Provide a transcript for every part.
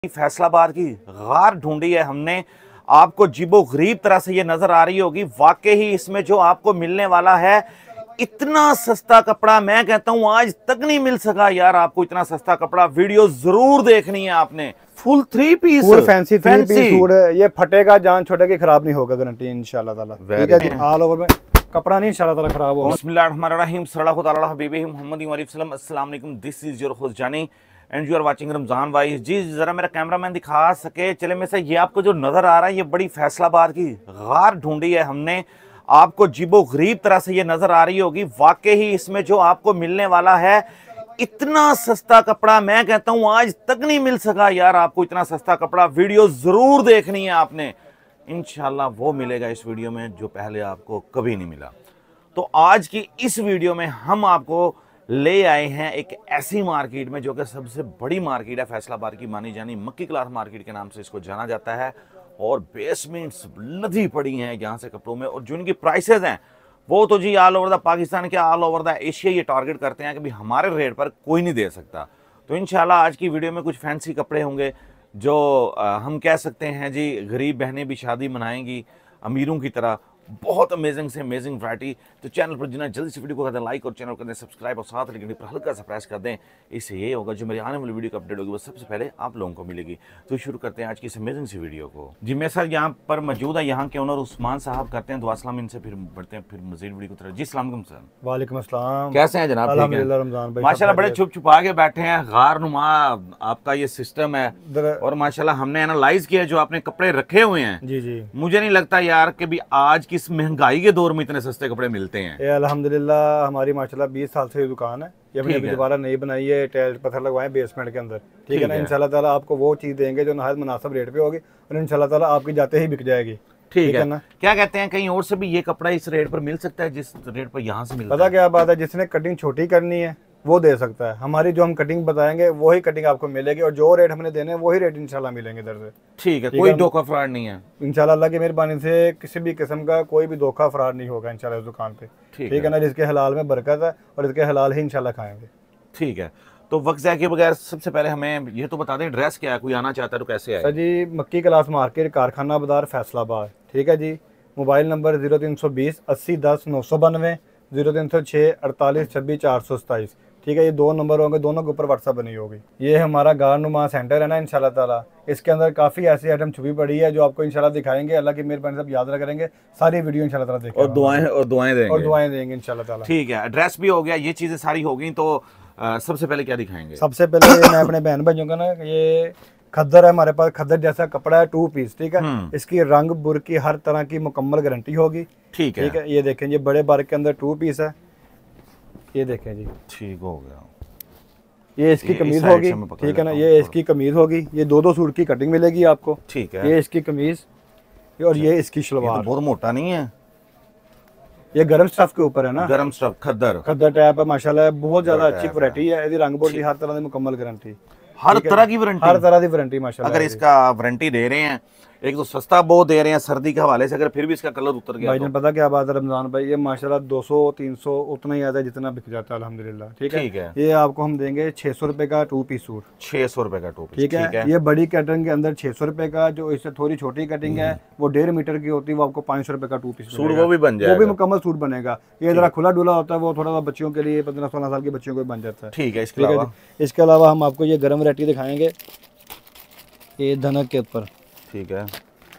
फैसलाबाद की गार ढूंढी है हमने। आपको जीबो गरीब तरह से ये नजर आ रही होगी। वाकई ही इसमें जो आपको मिलने वाला है इतना सस्ता कपड़ा, मैं कहता हूं आज तक नहीं मिल सका यार आपको इतना सस्ता कपड़ा। वीडियो जरूर देखनी है आपने। Full three piece, full fancy three piece suit है। ये फटेगा, जान छोड़ेगी, खराब नहीं होगा, गारंटी इंशाल्लाह ताला। ठीक है जी, ऑल ओवर में कपड़ा नहीं इंशाल्लाह ताला खराब होगा। बिस्मिल्लाहिर्रहमानिर्रहीम, सल्लल्लाहु अलैहि हबीबी मोहम्मद वसल्लम। अस्सलाम वालेकुम, this is your host Jani and you are watching Ramzan wise. जी जरा मेरा कैमरामैन दिखा सके चले में से, ये आपको जो नजर आ रहा है ये बड़ी फैसलाबाद की गार ढूंढी है हमने। आपको जीबो गरीब तरह से ये नजर आ रही होगी। वाकई ही इसमें जो आपको मिलने वाला है इतना सस्ता कपड़ा, मैं कहता हूं आज तक नहीं मिल सका यार आपको इतना सस्ता कपड़ा। वीडियो जरूर देखनी है आपने, इंशाल्लाह वो मिलेगा इस वीडियो में जो पहले आपको कभी नहीं मिला। तो आज की इस वीडियो में हम आपको ले आए हैं एक ऐसी मार्केट में जो कि सबसे बड़ी मार्केट है फैसलाबाद की, मानी जानी मक्की क्लाथ मार्केट के नाम से इसको जाना जाता है। और बेसमेंट्स लदी पड़ी हैं यहाँ से कपड़ों में, और जो इनकी प्राइसेस हैं वो तो जी ऑल ओवर द पाकिस्तान के, ऑल ओवर द एशिया ये टारगेट करते हैं कि भाई हमारे रेट पर कोई नहीं दे सकता। तो इंशाल्लाह आज की वीडियो में कुछ फैंसी कपड़े होंगे जो हम कह सकते हैं जी गरीब बहनें भी शादी मनाएंगी अमीरों की तरह। बहुत अमेजिंग से अमेजिंग वैरायटी। तो चैनल पर जिन्हें जल्दी से वीडियो को कर दें लाइक और चैनल कर दें सब्सक्राइब, और साथ घंटी पर हल्का सा प्रेस कर दें। इससे ये होगा जो मेरी आने वाली वीडियो का अपडेट होगी वो सबसे पहले आप लोगों को मिलेगी। तो शुरू करते हैं आज की इस अमेजिंग सी वीडियो को। जी मैं सर यहाँ पर मौजूद है, यहाँ के ओनर उस्मान साहब करते हैं दुआ सलाम इनसे, फिर बढ़ते हैं फिर मजीद वीडियो की तरफ। जी अस्सलाम वालेकुम सर। वालेकुम अस्सलाम, कैसे हैं जनाब? अल्हम्दुलिल्लाह रमजान भाई माशाल्लाह बड़े छुप छुपा के बैठे हैं, गार नुमा आपका ये सिस्टम है। और माशाल्लाह हमने एनालाइज किया जो आपने कपड़े रखे हुए हैं। जी जी, मुझे नहीं लगता यार कि भी आज की इस महंगाई के दौर में इतने सस्ते कपड़े मिलते हैं। ये अल्हम्दुलिल्लाह हमारी माशाल्लाह 20 साल से ये दुकान है। ये अपनी अभी दोबारा नई बनाई है, टाइल पत्थर लगवाए बेसमेंट के अंदर। ठीक है ना, इंशाल्लाह ताला आपको वो चीज़ देंगे जो नहायत मुनासिब रेट पे होगी, और इंशाल्लाह ताला आपकी जाते ही बिक जाएगी। ठीक है ना। क्या कहते हैं कहीं और से भी ये कपड़ा इस रेट पर मिल सकता है जिस रेट पर यहाँ से मिलता है? पता क्या बात है, जिसने कटिंग छोटी करनी है वो दे सकता है। हमारी जो हम कटिंग बताएंगे वही कटिंग आपको मिलेगी, और जो रेट हमने देने हैं वही रेट इंशाल्लाह मिलेंगे इधर से। ठीक है, कोई धोखा फ्रॉड नहीं है इंशाल्लाह। अल्लाह की मेहरबानी से किसी भी किस्म का कोई भी धोखा फ्रॉड नहीं होगा इंशाल्लाह इस दुकान पे। ठीक है ना, जिसके हलाल में बरकत है और इसके हलाल ही इंशाल्लाह खाएंगे। ठीक है, तो वक्त के बगैर सबसे पहले हमें ये तो बता दें एड्रेस क्या है, कोई आना चाहता है तो कैसे आए? सर जी, मक्की क्लाथ मार्केट, कारखाना बाजार, फैसलाबाद। ठीक है जी, मोबाइल नंबर 0320 80 10 992, 0306 48 26 427। ठीक है, ये दो नंबर होंगे, दोनों के ऊपर व्हाट्सअप बनी होगी। ये हमारा गारनुमा सेंटर है ना इंशाल्लाह ताला, इसके अंदर काफ़ी ऐसी आइटम छुपी पड़ी है जो आपको इंशाल्लाह दिखाएंगे। अल्लाह की मेहरबानी से याद करेंगे, सारी वीडियो इंशाल्लाह ताला देखेंगे, और दुआएं देंगे इंशाल्लाह ताला। ठीक है, एड्रेस भी हो गया, ये चीज़ें सारी हो गई। तो सबसे पहले क्या दिखाएंगे? सबसे पहले मैं अपने बहन भाइयों का ना, ये खद्दर है हमारे पास, खद्दर जैसा कपड़ा है, 2 पीस। ठीक है, इसकी रंग बुरकी हर तरह की मुकम्मल गारंटी होगी। ठीक है, ये देखें, ये बड़े बार के अंदर 2 पीस है। ये देखें जी, ठीक हो गया। ये इसकी कमीज होगी। ठीक है ना, ये इसकी कमीज होगी। ये दो सूट की कटिंग मिलेगी आपको। ठीक है, ये इसकी कमीज और ये इसकी शलवार। तो बहुत मोटा नहीं है, ये गरम स्टफ के ऊपर है ना, गरम स्टफ खद्दर टाइप है माशाल्लाह, बहुत ज्यादा अच्छी वैरायटी है। इसकी रंग बोली हर तरह की मुकम्मल गारंटी, हर तरह की वारंटी, हर तरह की वारंटी माशाल्लाह। अगर इसका वारंटी दे रहे हैं, एक तो सस्ता बहुत दे रहे हैं सर्दी के हवाले से, अगर फिर भी इसका कलर उतर गया भाईजान, पता क्या बात है रमजान भाई, ये माशाल्लाह 200-300 उतना ही आता है जितना बिक जाता है अल्हम्दुलिल्लाह। ठीक है, ये आपको हम देंगे 600 रुपए का 2 पीस सूट। 600 रुपए का 2 पीस। ठीक है, ये बड़ी कटिंग के अंदर 600 रुपए का, जो इससे थोड़ी छोटी कटिंग है वो 1.5 मीटर की होती है, वो आपको 500 रुपए का 2 पीस सूट वो भी बन जाएगा, वो भी मुकम्मल सूट बनेगा। ये जरा खुला डुला होता है, वो थोड़ा सा बच्चियों के लिए, 15-16 साल के बच्चियों को बन जाता है। ठीक है, इसके अलावा हम आपको ये गर्म वैरायटी दिखाएंगे, ये धनक के ऊपर। ठीक है,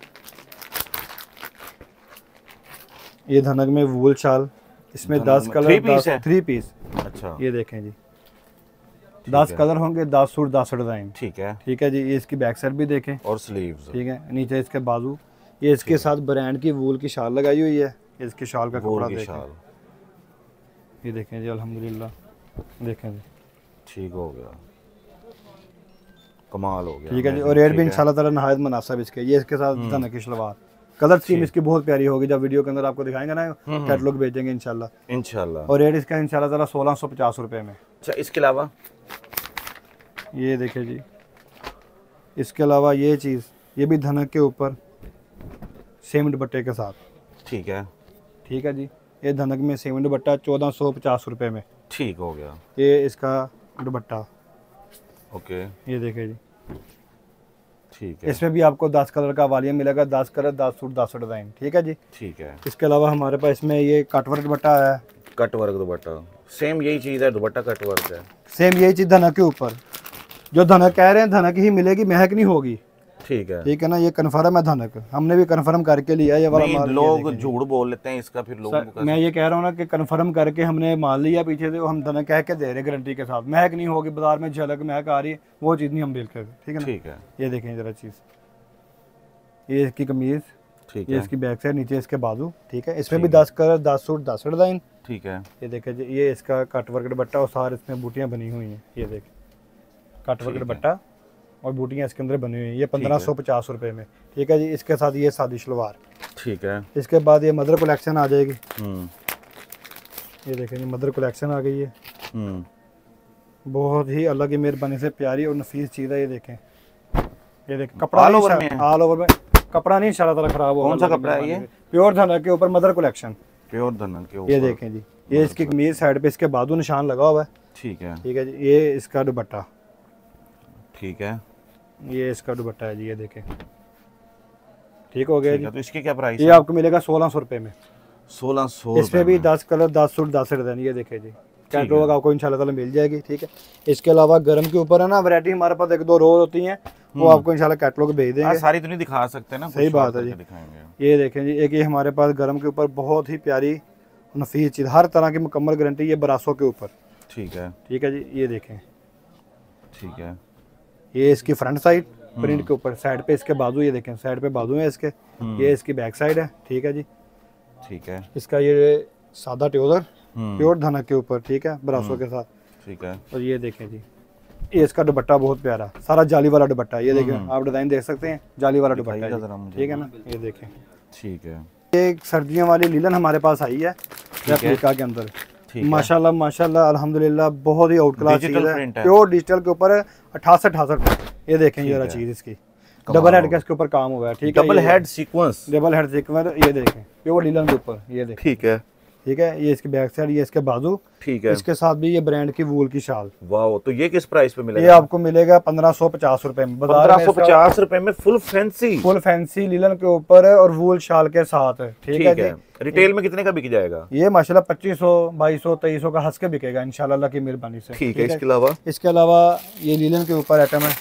ये धनक में वूल शाल, इसमें 10 कलर, 3 पीस। अच्छा, ये देखें जी, 10 कलर होंगे, 10 सूट, 10 डिजाइन। ठीक है, ठीक है जी, ये इसकी बैक साइड भी देखें, और स्लीव्स। ठीक है, नीचे इसके बाजू, ये इसके साथ ब्रांड की वूल की शाल लगाई हुई है। इसके शाल का कपड़ा देखें, ये देखें जी, अल्हम्दुलिल्लाह देखें जी, ठीक हो गया, कमाल हो गया। ठीक है जी, और रेट भी इंशाल्लाह ताला नहायत मुनासिब इसके। ये इसके साथ धनक की शलवार, कलर स्कीम इसकी बहुत प्यारी होगी, जब वीडियो के अंदर आपको दिखाएंगे ना, कैटलॉग भेजेंगे इंशाल्लाह। और रेट इसका इंशाल्लाह ताला 1650 रुपए में। अच्छा, इसके अलावा ये देखें जी, इसके अलावा ये चीज़, ये भी धनक के ऊपर सेम दुपट्टे के साथ। ठीक है, ठीक है जी, ये धनक में सेम दुपट्टा 1450 रुपए में। ठीक हो गया, ये इसका दुपट्टा। ओके, ये देखें जी, ठीक है। इसमें भी आपको 10 कलर का वालियम मिलेगा, 10 कलर, 10 सूट, 10 डिज़ाइन। ठीक है जी। ठीक है। इसके अलावा हमारे पास इसमें ये कटवर्क दुपट्टा आया है। कट वर्क दुपट्टा, सेम यही चीज़ है, दुपट्टा कट वर्क है। सेम यही चीज़ धनक के ऊपर, जो धनक कह रहे हैं धनक ही मिलेगी, महक नहीं होगी। ठीक है। ठीक है ना, ये कन्फर्म है धनक, हमने भी कन्फर्म करके लिया ये वाला माल। लोग झूठ बोल लेते हैं इसका, फिर लोग मैं ये कह रहा हूँ ना कि कन्फर्म करके हमने माल लिया पीछे से, हम धनक कह के दे रहे हैं गारंटी के साथ। महक नहीं होगी, बाजार में झलक महक आ रही है, वो चीज़ नहीं हम बिल्कुल। ठीक है ना। ठीक है। ये देखें जरा चीज़, ये इसकी कमीज, ठीक ये है। इसकी बैक साइड, नीचे इसके बाजू। ठीक है। इसमें भी 10 कलर, 10 सूट, 10 डिज़ाइन। ठीक है। ये देखें जी, ये इसका कटवर्क दुपट्टा और सारे इसमें बूटियाँ बनी हुई हैं। ये देखें कटवर्क दुपट्टा और बूटियाँ इसके अंदर बनी हुई हैं। ये 1550 रुपये में। ठीक है जी। इसके साथ ये सादी शलवार। ठीक है। इसके बाद ये मदर कलेक्शन आ जाएगी। हम्म। ये देखें जी, मदर कलेक्शन आ गई है। हम्म। बहुत ही अलग ही मेहरबानी से प्यारी और नफीस चीज़ है। ये देखें, ये देखें कपड़ा ऑल ओवर में है? ऑल ओवर में कपड़ा नहीं इंशाल्लाह ताला खराब होगा। कौन सा कपड़ा है ये? प्योर धनक के ऊपर मदर कलेक्शन। प्योर धनक के ऊपर। ये देखें जी, ये इसकी कमीज साइड पे इसके बाजू निशान लगा हुआ है। ठीक है। ठीक है जी। ये इसका दुपट्टा, ठीक है। ये इसका दुपट्टा है जी। ये देखें, ठीक हो गया ठीक जी। है। तो इसकी क्या प्राइस ये है? आपको मिलेगा 1600 रुपये में। 1600। इसमें भी 10 कलर, 10 सूट, 10 डिज़ाइन। ये देखें जी, कैटलॉग आपको इंशाल्लाह ताला मिल जाएगी। ठीक है। इसके अलावा गर्म के ऊपर है ना वैरायटी, हमारे पास 1-2 रोज होती हैं, वो आपको इंशाल्लाह कैटलॉग भेज देंगे। सारी तो नहीं दिखा सकते ना, सही बात है जी। दिखाएंगे। ये देखें जी, एक ये हमारे पास गर्म के ऊपर बहुत ही प्यारी नफीस चीज़, हर तरह की मुकम्मल गारंटी, ये ब्रासो के ऊपर। ठीक है। ठीक है जी। ये देखें, ठीक है। ये इसकी फ्रंट साइड प्रिंट के ऊपर, साइड पे इसके बाजू, ये देखें साइड पे बाजू है इसके। ये इसकी बैक साइड है। ठीक है जी। ठीक है। इसका ये सादा ट्योजर प्योर धनक के ऊपर। ठीक है, ब्रासो के साथ। ठीक है। और ये देखें जी, ये इसका दुपट्टा बहुत प्यारा, सारा जाली वाला दुपट्टा है। ये देखें, आप डिज़ाइन देख सकते हैं, जाली वाला दुपट्टा है जी। ठीक है ना। ये देखें, ठीक है। ये एक सर्दियों वाली लीलन हमारे पास आई है रेप्लिका के अंदर। माशाल्लाह माशाल्लाह अल्हम्दुलिल्लाह, बहुत ही आउट क्लास चीज़ है, प्योर डिजिटल के ऊपर 68 रुपये। ये देखें जरा चीज़ इसकी, डबल हेड के इसके ऊपर काम हुआ है। ठीक है। Double head sequence, double head sequence. ये देखें प्योर लीलन के ऊपर। ये देखें। ठीक है। ठीक है। ये इसकी बैक साइड, ये इसके बाजू। ठीक है। इसके साथ भी ये ब्रांड की वूल की शाल। वाह, तो ये किस प्राइस पे मिलेगा? ये आपको मिलेगा 1550 रुपए में। 1550 रुपए में full fancy, full fancy linen के ऊपर है और वूल शाल के साथ है। ठीक है जी। रिटेल में कितने का बिक जाएगा? ये माशाल्लाह 2500, 2200, 2300 का हंस के बिकेगा इंशाल्लाह अल्लाह की मेहरबानी से। ठीक है। इसके अलावा ये लीलन के ऊपर आइटम है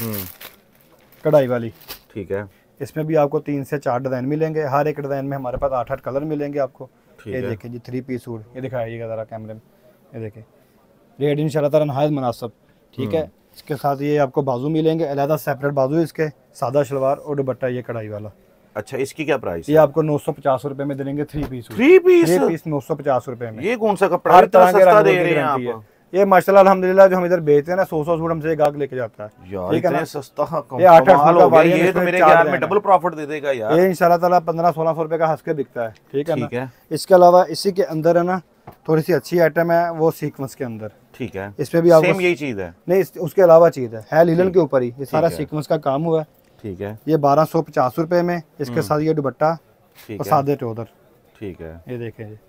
कढ़ाई वाली। ठीक है। इसमें भी आपको 3 से 4 डिज़ाइन मिलेंगे, हर एक डिज़ाइन में हमारे पास 8-8 कलर मिलेंगे आपको। ये देखें जी, 3 पीस सूट, ये दिखाइएगा ज़रा कैमरे में। ये देखें, रेट इंशाल्लाह ताला नहायत मुनासिब। ठीक है। इसके साथ ये आपको बाजू मिलेंगे, अलहदा सेपरेट बाजू इसके, सादा शलवार और दुपट्टा ये कढ़ाई वाला। अच्छा, इसकी क्या प्राइस है? ये आपको 950 रुपए में देंगे 3 पीस। 3 पीस 950 रुपए में। ये कौन सा कपड़ा है, हर इतना तरह के सस्ता रंगों दे की रहे हैं गारंटी है। आप? ये माशाल्लाह अल्हम्दुलिल्लाह, जो हम इधर बेचते हैं ना, 100 सूट हमसे गाहक लेके जाता है। यार ठीक है ना। इतने सस्ता ये 8-8 कमाल सूट हो का गया, ये तो इसमें मेरे 4 ख्याल में डिज़ाइन डबल प्रॉफिट दे देगा यार। ये इंशाल्लाह ताला 1500-1600 रुपए का हंस के बिकता है। ठीक है ना। ठीक है। इसके अलावा इसी के अंदर है ना थोड़ी सी अच्छी आइटम है, वो सीक्वेंस के अंदर। ठीक है। इसमें भी आपको सेम यही चीज है? नहीं, उसके अलावा चीज़ है लीलन के ऊपर ही, ये सारा सीक्वेंस का काम हुआ है। ठीक है। ये 1250 रुपए में, इसके साथ ये दुपट्टा और सादे ट्योजर। ठीक है। ये देखें जी।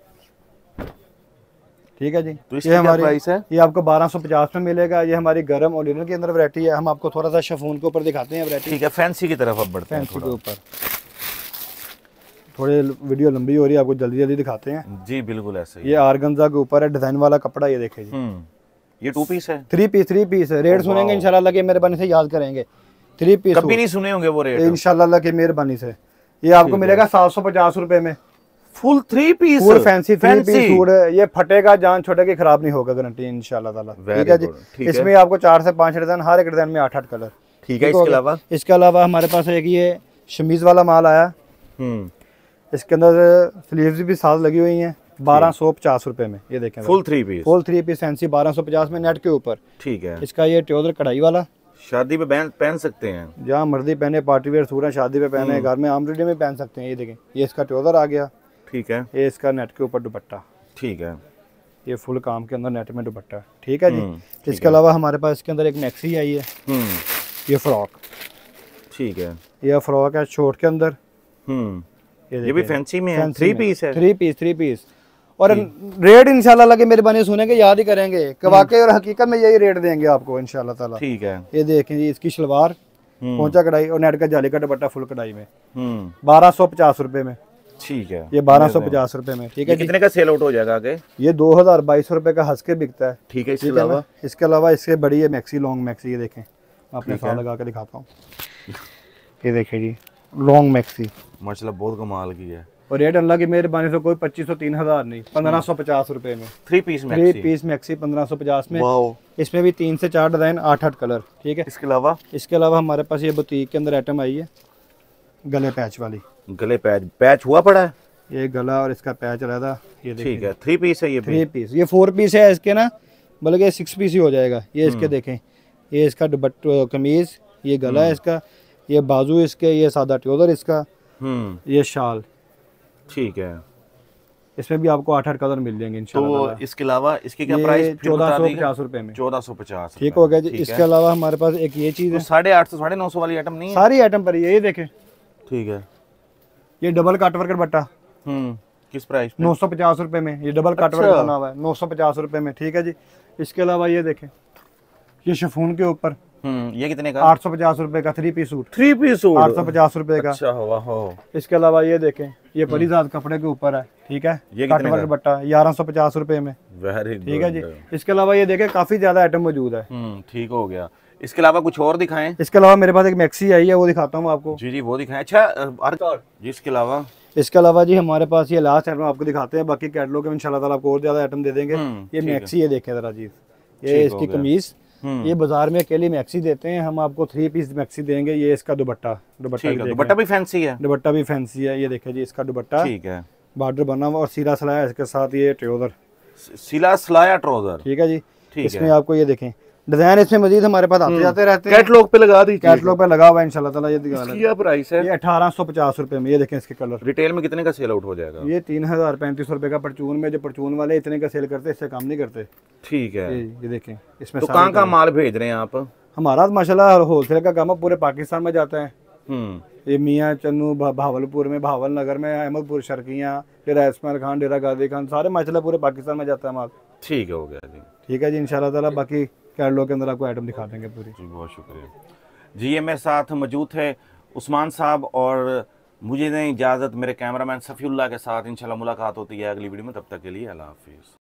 ठीक है जी। तो इसकी ये क्या हमारी प्राइस है? ये आपको 1250 में मिलेगा। ये हमारी गरम और लिनन के अंदर वैरायटी है। हम आपको थोड़ा सा शिफॉन के ऊपर दिखाते हैं वैरायटी। ठीक है। फैंसी की तरफ अब बढ़ते हैं। फैंसी के ऊपर थोड़े वीडियो लंबी हो रही है, आपको जल्दी जल्दी दिखाते हैं। जी बिल्कुल ऐसे ही। ये आरगंजा के ऊपर है, डिजाइन वाला कपड़ा। ये देखें जी, ये 2 पीस है? 3 पीस है। रेट सुनेंगे इंशाल्लाह अल्लाह की मेहरबानी से याद करेंगे। 3 पीस कभी नहीं सुने होंगे वो रेट इंशाल्लाह अल्लाह की मेहरबानी से। ये आपको मिलेगा 750 रुपए में। Full 3 piece, full fancy 3 piece suit है। ये फटेगा, जान छोड़ेगी, खराब नहीं होगा, गारंटी इंशाल्लाह ताला। ठीक है जी। इसमें आपको 4 से 5 डिजाइन, हर एक डिजाइन में 8-8 कलर। ठीक है। इसके अलावा हमारे पास एक ये शमीज वाला माल आया। इसके अंदर स्लीव्स भी साथ लगी हुई हैं, 1250 रुपए में। ये देखें, full 3 piece, full 3 piece fancy 1250 में नेट के ऊपर। ठीक है। इसका ये ट्योजर कढ़ाई वाला, शादी पे पहन सकते हैं, जहाँ मर्जी पहने, पार्टी वेयर सूट है, शादी पे पहने, घर में आमरेडी में पहन सकते हैं। ये देखें, ये इसका ट्योजर आ गया। ठीक है। ये इसका नेट के ऊपर दुपट्टा। ठीक है। ये फुल काम के अंदर नेट में दुपट्टा। ठीक है जी। इसके अलावा हमारे पास इसके अंदर एक मैक्सी आई है। ये फ्रॉक। ठीक है। ये फ्रॉक है शॉर्ट के अंदर। ये भी फैंसी में है, 3 पीस है। 3 पीस और रेट इंशाल्लाह अल्लाह की मेहरबानी सुनेंगे, याद ही करेंगे कि वाकई और हकीकत में यही रेट देंगे आपको इंशाल्लाह ताला। ठीक है। ये देखें जी, इसकी शलवार पोंचा कढ़ाई और नेट का जाली का दुपट्टा फुल कढ़ाई में 1250 रुपए में। ठीक है, ये 1250 रुपए में। ठीक है, कितने का सेल आउट हो जाएगा आगे? ये 2022 रुपए का हंस के बिकता है। ठीक है, इसके अलावा इसके अलावा इसके बड़ी है मैक्सी, लॉन्ग मैक्सी। ये देखें, आपने साथ लगा के दिखाता हूँ। ये देखिए जी, लॉन्ग मैक्सी माशाल्लाह बहुत कमाल की है। और रेट अल्लाह की मेहरबानी से कोई 2500 3000 नहीं, 1550 रुपए में 3 पीस मैक्सी 1550 में। इसमें भी 3 से 4 डिजाइन, 8 कलर। ठीक है, इसके अलावा हमारे पास ये बुटीक के अंदर आइटम आई है गले पैच वाली। गले पैच हुआ पड़ा है, ये गला और इसका पैच रहता। ये देखिए, ठीक है, 3 पीस है। ये 3 पीस, ये 4 पीस है इसके ना, बल्कि 6 पीस ही हो जाएगा। ये इसके देखें, ये इसका दुपट्टा कमीज, ये गला है इसका, ये बाजू इसके, ये सादा ट्राउजर इसका, ये शाल। ठीक है, इसमें भी आपको 8 कलर मिल जाएंगे इंशाल्लाह। तो इसके अलावा इसके क्या प्राइस? 1450 रुपए में। 1450। ठीक हो गया जी। इसके अलावा हमारे पास एक ये चीज है, 850 950 वाली आइटम नहीं है, सारी आइटम पर ये देखें। ठीक है, ये डबल कट वर्क दुपट्टा किस प्राइस? 950 रुपए में। ये डबल कट वर्क बना हुआ है 950 रुपए में। ठीक है जी। इसके अलावा ये देखें, ये शिफॉन के ऊपर ये कितने का? 850 रुपए का 3 पीस सूट। 3 पीस सूट 850 रुपए का। अच्छा हुआ हो। इसके अलावा ये देखें, ये परिजात कपड़े के ऊपर है। ठीक है, ये कट वर्क दुपट्टा 1150 रुपए में। Very good. ठीक है जी। इसके अलावा ये देखें, काफी ज्यादा आइटम मौजूद है। ठीक हो गया। इसके अलावा कुछ और दिखाएं? इसके अलावा मेरे पास एक मैक्सी आई है, वो दिखाता हूँ आपको। जी वो दिखाएं। अच्छा जी, इसके अलावा जी हमारे पास ये लास्ट आइटम आपको दिखाते हैं, बाकी कैटलॉग में इंशाल्लाह ताला आपको और ज्यादा आइटम दे देंगे। ये मैक्सी, ये देखें जरा जी, ये इसकी कमीज, ये बाजार में अकेली मैक्सी देते हैं, हम आपको 3 पीस मैक्सी देंगे। ये इसका दुपट्टा भी फैंसी है। दुपट्टा भी फैंसी है। ये देखें जी, इसका दुपट्टा, ठीक है, बॉर्डर बना हुआ और सीला सलाया इसके साथ, ये ट्राउजर, सीला सलाया ट्राउजर। ठीक है जी। इसमें आपको ये देखें डिजाइन, इसमें मजीद हमारे पास आते जाते रहते हैं। कैटलॉग पे लगा दी, कैटलॉग पे लगा हुआ है इंशाल्लाह ताला। ये क्या प्राइस है? ये 1850 रुपए में। ये देखें इसके कलर। रिटेल में कितने का सेल आउट हो जाएगा? ये 3035 रुपए का परचून में, जो परचून वाले इतने का सेल करते हैं, इससे काम नहीं करते। ठीक है, ये देखें। इसमें तो कहाँ का माल भेज रहे हैं आप? हमारा माशाल्लाह होलसेल का काम है, पूरे पाकिस्तान में जाता है। ये मियाँ चन्नू भावलपुर में, भावल नगर में, अहमदपुर, शर्कियाँ, डेरा इस्माइल खान, डेरा गाजी खान, सारे माशाल्लाह पूरे पाकिस्तान में जाता है माल। ठीक हो गया जी। ठीक है जी, इंशाल्लाह ताला बाकी कैटलॉग के अंदर आपको आइटम दिखा देंगे पूरी। जी बहुत शुक्रिया जी। ये मेरे साथ मौजूद थे उस्मान साहब, और मुझे दें इजाज़त, मेरे कैमरामैन सफ़ीउल्लाह के साथ इंशाल्लाह मुलाकात होती है अगली वीडियो में। तब तक के लिए अल्लाह हाफिज़।